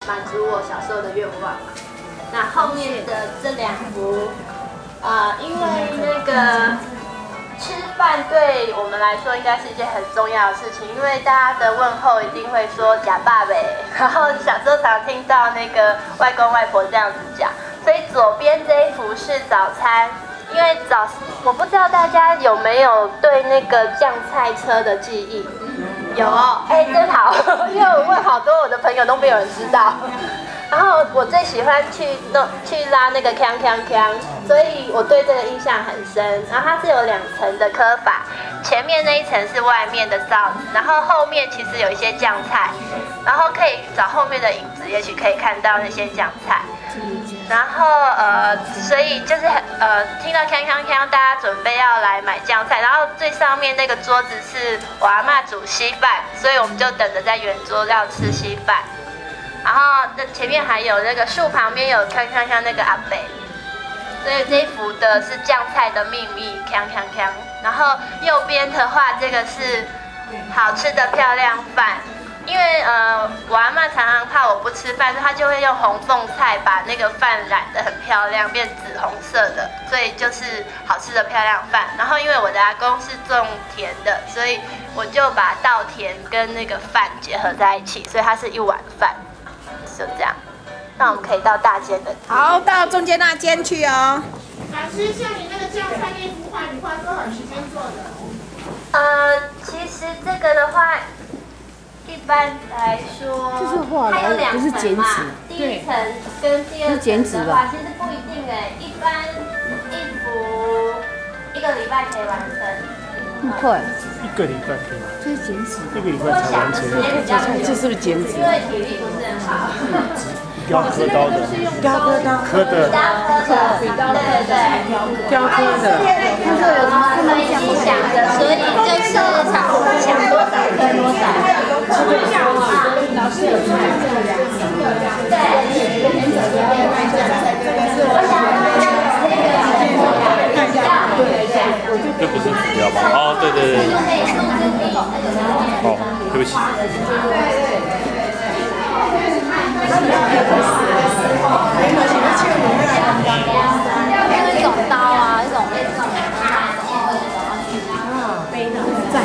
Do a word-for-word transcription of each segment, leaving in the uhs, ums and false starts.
满足我小时候的愿望嘛。那后面的这两幅，呃，因为那个吃饭对我们来说应该是一件很重要的事情，因为大家的问候一定会说假爸呗，然后小时候常听到那个外公外婆这样子讲，所以左边这一幅是早餐。因为早，我不知道大家有没有对那个酱菜车的记忆？有哦，哎，真好，因为我问好多我的朋友都没有人知道。然后我最喜欢去弄去拉那个锵锵锵，所以我对这个印象很深。然后它是有两层的刻法，前面那一层是外面的臊子，然后后面其实有一些酱菜，然后可以找后面的影子，也许可以看到那些酱菜。然后呃，所以就是呃，听到锵锵锵，大家准备要来买酱菜，然后最上面那个桌子是我阿嬷煮稀饭，所以我们就等着在圆桌要吃稀饭。然后那前面还有那个树旁边有锵锵锵那个阿伯，所以这一幅的是酱菜的秘密，锵锵锵。然后右边的话，这个是好吃的漂亮饭。因为呃，我阿嬷常常怕我不吃饭，所以她就会用红凤菜把那个饭染得很漂亮，变紫红色的，所以就是好吃的漂亮饭。然后因为我的阿公是种田的，所以我就把稻田跟那个饭结合在一起，所以它是一碗饭，就这样。那我们可以到大间的。 好，到中间那间去哦。 老师，像你那个酱菜那幅画，你花多少时间做的？ 呃，其实这个的话。一般来说，它有两层嘛，第一层跟第二层的话，其实不一定哎，一般一幅一个礼拜可以完成。 很快， 一个礼拜可以。 这是减脂， 一个礼拜才完成。 这是不是减脂？ 因为体力不是很好。 雕刻刀的， 雕刻刀， 刻的， 雕刻的，对对对， 雕刻的。 那个有什么不能想的，所以就是想想多少刻多少。老师有做这个量，对，我想那个这不是指标吧？哦，对对对。哦，对不起。 一种刀啊，一种类似背的在。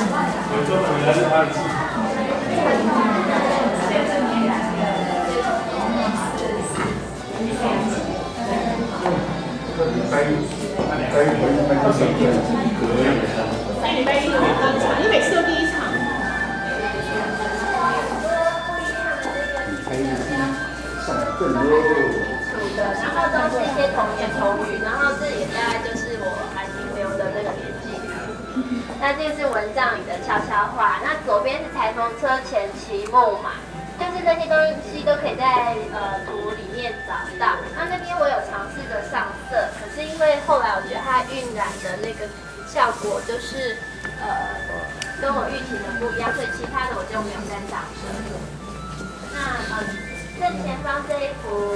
礼拜一有第一场，你每次都第一场。 然后都是一些童言童语，然后这也大概就是我还停留的那个年纪。那这个是蚊帐里的悄悄话，那左边是裁缝车前骑木马，就是那些东西都可以在呃图里面找到。那那边我有尝试着上色，可是因为后来我觉得它晕染的那个效果就是呃跟我预期的不一样，所以其他的我就没有再上色。那呃正前方这一幅。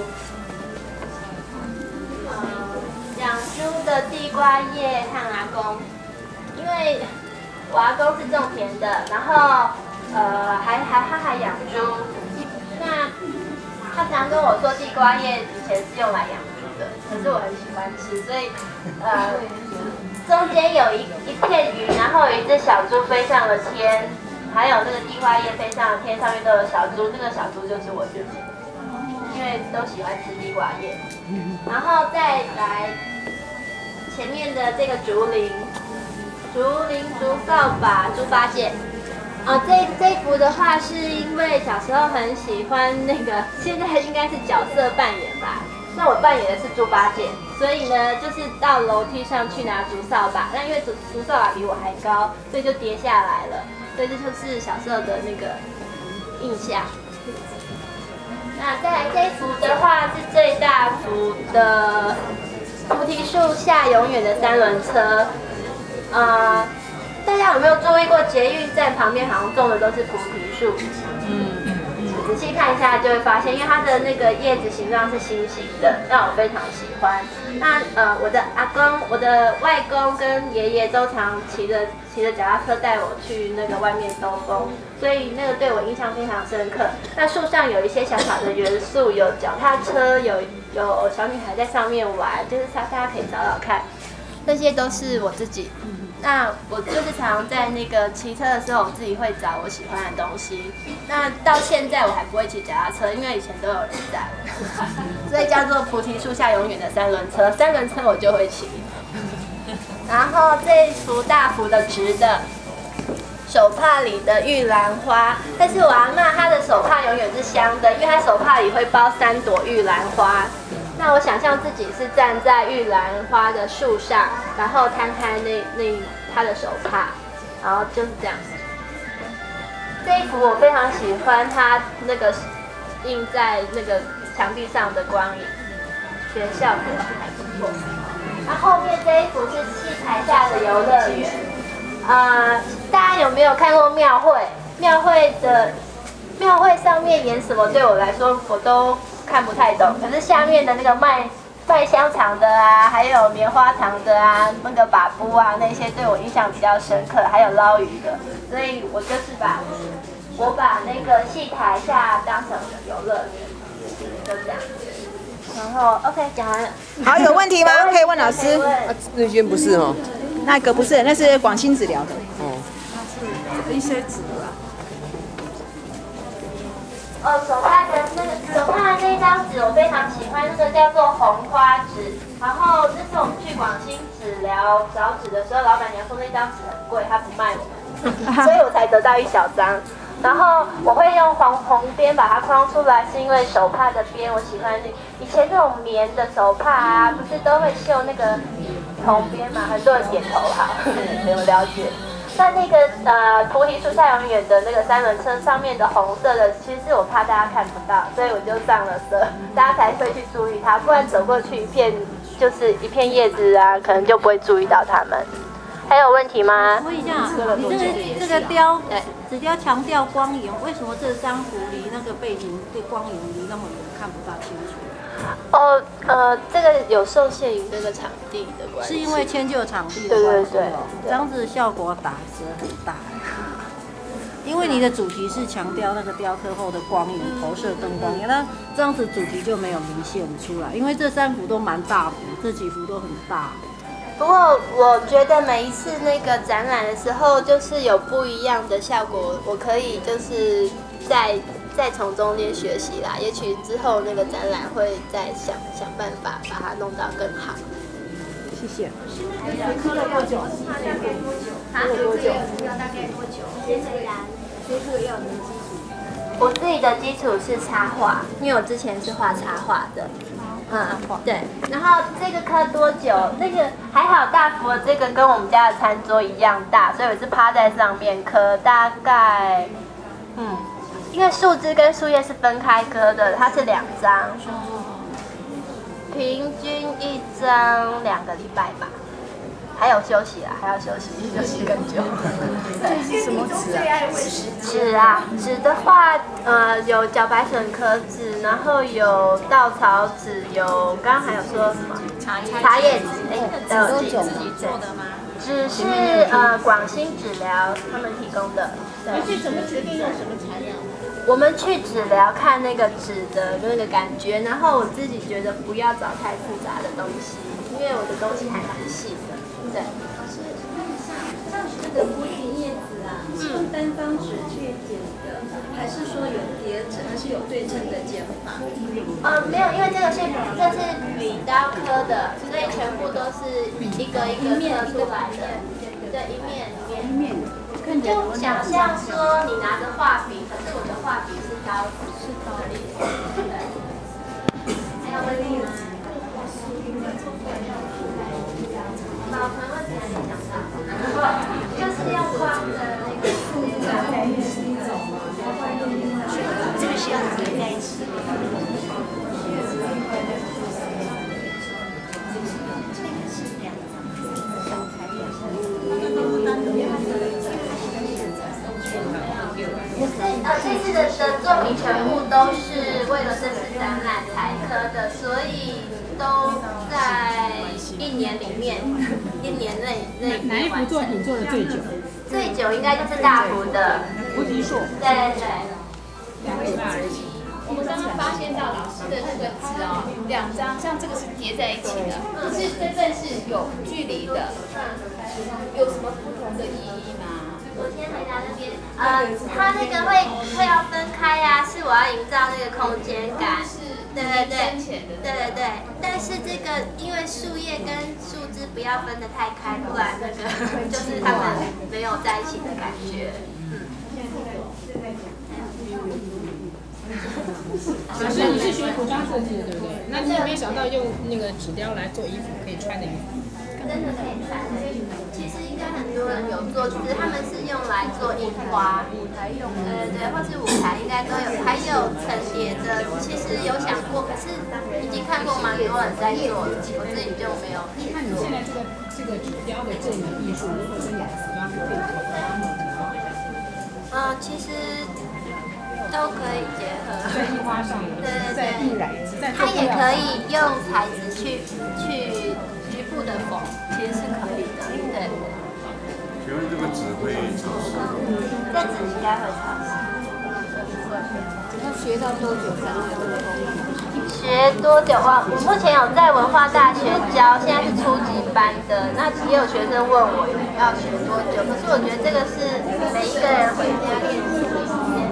呃，养猪的地瓜叶和阿公，因为我阿公是种田的，然后呃还还他还养猪，那他常跟我说地瓜叶以前是用来养猪的，可是我很喜欢吃，所以呃中间有一一片云，然后有一只小猪飞上了天，还有那个地瓜叶飞上了天，上面都有小猪，那个小猪就是我自己。因为都喜欢吃地瓜叶，然后再来前面的这个竹林，竹林、竹扫把、猪八戒。啊，这这一幅的话，是因为小时候很喜欢那个，现在应该是角色扮演吧。那我扮演的是猪八戒，所以呢，就是到楼梯上去拿竹扫把。那因为竹竹扫把比我还高，所以就跌下来了。所以这就是小时候的那个印象。那再来这一幅的话是最大幅的菩提树下永远的三轮车。呃，大家有没有注意过捷运站旁边好像种的都是菩提树？嗯嗯， 仔细看一下就会发现，因为它的那个叶子形状是心形的，让我非常喜欢。那呃，我的阿公、我的外公跟爷爷都常骑着骑着脚踏车带我去那个外面兜风，所以那个对我印象非常深刻。那树上有一些小小的元素，有脚踏车，有有小女孩在上面玩，就是大家可以找找看，那些都是我自己。那我就是常在那个骑车的时候，我自己会找我喜欢的东西。那到现在我还不会骑脚踏车，因为以前都有人载我，所以叫做菩提树下永远的三轮车。三轮车我就会骑。然后这一幅大幅的直的手帕里的玉兰花，但是我阿嬷她的手帕永远是香的，因为她手帕里会包三朵玉兰花。那我想象自己是站在玉兰花的树上，然后摊开那那他的手帕，然后就是这样。这一幅我非常喜欢，它那个印在那个墙壁上的光影，觉得效果还不错。那后面这一幅是戏台下的游乐园，呃，大家有没有看过庙会？庙会的庙会上面演什么，对我来说我都看不太懂，可是下面的那个卖卖香肠的啊，还有棉花糖的啊，那个把布啊，那些对我印象比较深刻，还有捞鱼的，所以我就是把我把那个戏台下当成游乐园，就这样。然后 OK 讲完了。 好，有问题吗？可以问老师。 啊，那间不是哦。 那个不是，那是广兴纸疗的。 哦。 一些纸啊。 哦，手帕的那个手帕的那张纸我非常喜欢，那个叫做红花纸。然后那次我们去广兴纸疗找纸的时候，老板娘说那张纸很贵，她不卖我们，所以我才得到一小张。然后我会用红红边把它框出来，是因为手帕的边我喜欢那以前那种棉的手帕啊，不是都会绣那个红边嘛？很多人点头好，没有了解。那那个呃菩提树下永远的那个三轮车上面的红色的，其实是我怕大家看不到，所以我就上了色，大家才会去注意它，不然走过去一片就是一片叶子啊，可能就不会注意到它们。还有问题吗？ 问一下，你这个这个雕纸雕强调光影，为什么这张图离那个背景对光影离那么远，看不大清楚？ 哦，呃，这个有受限于这个场地的关系， 是因为迁就场地的关系。 对对对， 这样子效果打折很大。因为你的主题是强调那个雕刻后的光影投射灯光，那这样子主题就没有明显出来。因为这三幅都蛮大幅，这几幅都很大。 不过我觉得每一次那个展览的时候，就是有不一样的效果，我可以就是在再从中间学习啦。也许之后那个展览会再想想办法把它弄到更好。 谢谢。 刻了多久？ 啊？多久？要大概多久？先虽然， 所以这个要你的基础。 我自己的基础是插画，因为我之前是画插画的。嗯，对，然后这个刻多久？那个还好，大幅的这个跟我们家的餐桌一样大，所以我是趴在上面刻，大概，嗯，因为树枝跟树叶是分开刻的，它是两张，平均一张两个礼拜吧，还有休息啦，还要休息，休息更久。 这是什么纸啊？ 纸啊，纸的话，呃，有茭白笋壳纸，然后有稻草纸，有刚刚还有说什么茶叶纸，哎，都有自己自己做的吗？纸是呃广兴纸疗他们提供的。 你是怎么决定用什么材料？ 我们去纸疗看那个纸的那个感觉，然后我自己觉得不要找太复杂的东西，因为我的东西还蛮细的，对。 像这个菩提叶子啊，是用单方纸去剪的，还是说有叠层，还是有对称的剪法？ 呃，没有，因为这个是这是笔刀刻的，所以全部都是一个一个刻出来的，对，一面一面。就想象说你拿着画笔，可是我的画笔是刀子，是刀的意思。对。还有问题吗？保存问题还没想到，就是要框的那个数字在一起，这个是要叠在一起。呃，这次的的作品全部都都是为了这次展览才刻的，所以都在一年里面，一年内内哪一幅作品做的最久？ 最久应该就是大幅的菩提树。 对对对。 两个礼拜。 我们刚刚发现到老师的那个纸哦，两张像这个是叠在一起的，可是真正是有距离的，有什么不同的意义吗？ 我先回答那边，呃，它那个会会要分开呀、啊，是我要营造那个空间感， 是， 对对对， 对对对对。但是这个因为树叶跟树枝不要分得太开，不然那个就是它们没有在一起的感觉。 老师，你是学服装设计的，对不对？那你有没有想到用那个纸雕来做衣服可以穿的衣服？ 真的可以穿的衣服，其实应该很多人有做，只是他们是用来做印花，舞台用的，对对对，或是舞台应该都有，还有层叠的，其实有想过，可是已经看过蛮多人在做了，我自己就没有去做。 那你现在这个这个纸雕的这门艺术，如何跟你的服装配合？ 嗯，其实都可以结合。 在印花上， 对对在印染，在它也可以用材质去去局部的缝，其实是可以的。对。 请问这个纸会潮湿吗？ 这纸应该会潮湿。 要学到多久才能有这个功力？ 学多久啊？我目前有在文化大学教，现在是初级班的。那也有学生问我要学多久，可是我觉得这个是每一个人回家练习的时间。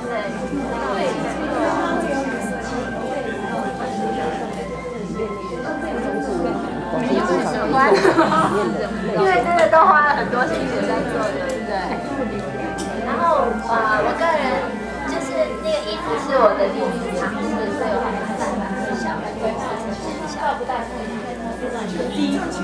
对。因为喜欢，因为真的都花了很多心血在做，对不对？然后呃，我个人就是那个衣服是我的第一次尝试，所以我还蛮想把它小的规划成小不大第一次。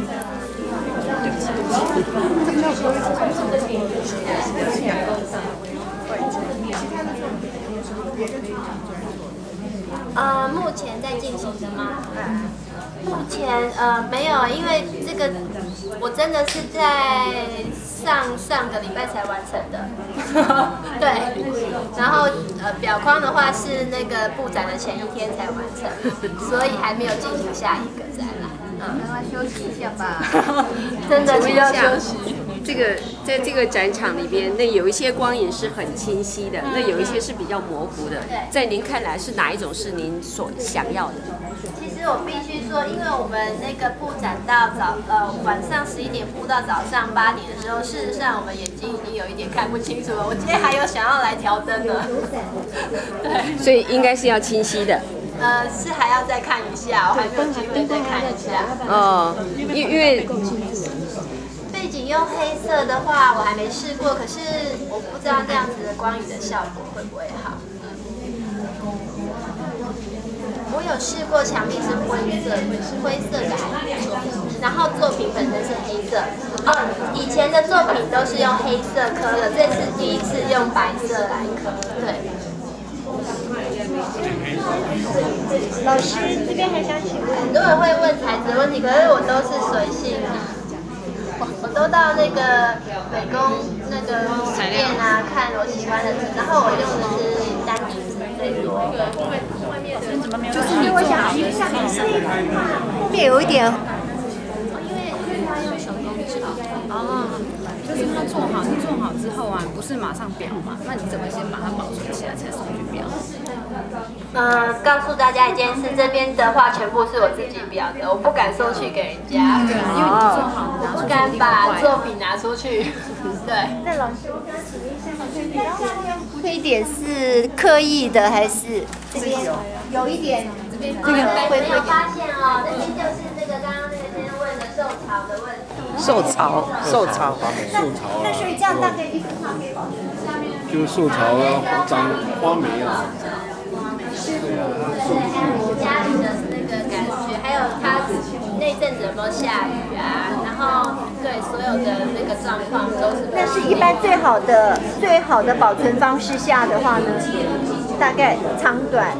呃，目前在进行的吗？目前呃没有，因为这个我真的是在上上个礼拜才完成的，对。然后呃表框的话是那个布展的前一天才完成，所以还没有进行下一个展览。嗯， 让他休息一下吧。 真的需要休息。 这个在这个展场里边，那有一些光影是很清晰的，那有一些是比较模糊的。在您看来，是哪一种是您所想要的？ 其实我必须说，因为我们那个布展到早呃晚上十一点布到早上八点的时候，事实上我们眼睛已经有一点看不清楚了。我今天还有想要来调灯的，对， 所以应该是要清晰的。 呃，是还要再看一下，我还没有机会再看一下。 哦，因因为背景用黑色的话，我还没试过，可是我不知道这样子的光影的效果会不会好。我有试过墙壁是灰色，灰色的还不错，然后作品本身是黑色。哦，以前的作品都是用黑色刻的，这次第一次用白色来刻，对。 老师这边还想请问， 很多人会问材质问题，可是我都是随性啊。我都到那个美工那个店啊，看我喜欢的纸，然后我用的是单体纸最多。 就是因为我想去上面这一幅画，后面有一点， 因为它用手工纸哦，就是它做好，你做好之后啊，不是马上裱嘛？那你怎么先把它保存起来才送去裱？ 嗯，告诉大家一件事，这边的话全部是我自己裱的，我不敢送去给人家， 对啊，因为你做好， 我不敢把作品拿出去。对。 那老师，我想请问一下，这点是刻意的还是这边有一点？ 这边这个没有发现哦，这边就是那个刚刚那个先生问的受潮的问题。 受潮，受潮， 受潮啊！ 那所以这样大概一幅画可以保存下面？ 就受潮啊，长花霉啊。 对啊，家里的那个感觉，还有它那阵子有没有下雨啊？然后对所有的那个状况都是。 但是一般最好的最好的保存方式下的话呢，大概长短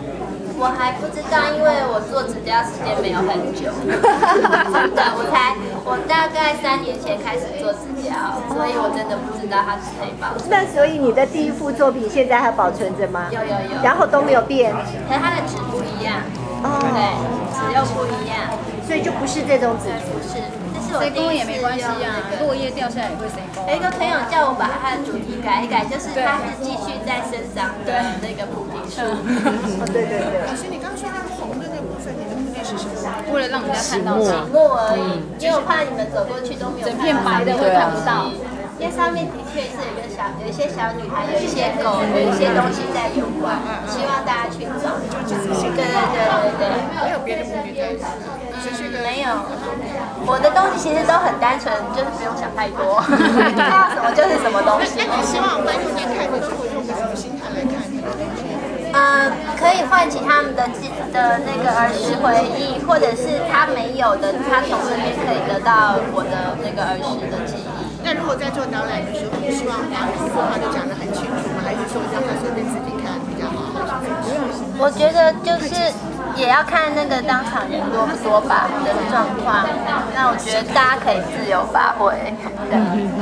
我还不知道，因为我做指甲时间没有很久，真的，我才我大概三年前开始做指甲，所以我真的不知道它是可以保存。 那所以你的第一幅作品现在还保存着吗？ 有有有。 然后都没有变。 可是它的纸不一样。 哦。 对，纸又不一样。 所以就不是这种纸。 不是，这是我谁第一次工也没关系啊，落叶掉下来也会谁工。 有一个朋友叫我把它的主题改一改，就是它是继续在生长的那个菩提树。 哦，对对对。 老师，你刚刚说那个红的那部分，你的目的是什么？ 为了让人家看到醒目而已，因为我怕你们走过去都没有整片白的会看不到。 因为上面的确是有一个小，有一些小女孩，有一些狗，有一些东西在游玩，希望大家去找。对对对对对。 没有别的目的在，只是一个没有。我的东西其实都很单纯，就是不用想太多，看到什么就是什么东西。 那你希望观众在看的时候用个什么心态来看这个东西？ 呃，可以唤起他们的记的那个儿时回忆，或者是他没有的，他从这边可以得到我的那个儿时的记忆。 那如果在做导览的时候，你希望把每一幅画都讲得很清楚吗？还是说让他随便自己看比较好？ 我觉得就是也要看那个当场人多不多吧的状况。那我觉得大家可以自由发挥。对。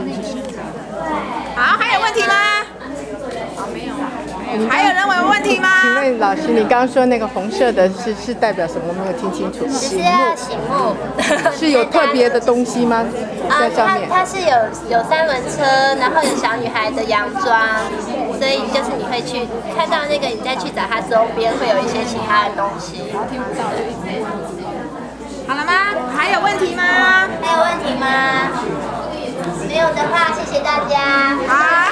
好，还有问题吗？没有。还有人有问题吗？ 请问老师，你刚刚说那个红色的是是代表什么？我没有听清楚。 只是要醒目。 是有特别的东西吗？在上面？ 它它是有有三轮车，然后有小女孩的洋装，所以就是你会去看到那个，你再去找它周边会有一些其他的东西。听不到就一直。 好了吗？还有问题吗？ 还有问题吗？没有的话，谢谢大家。 好。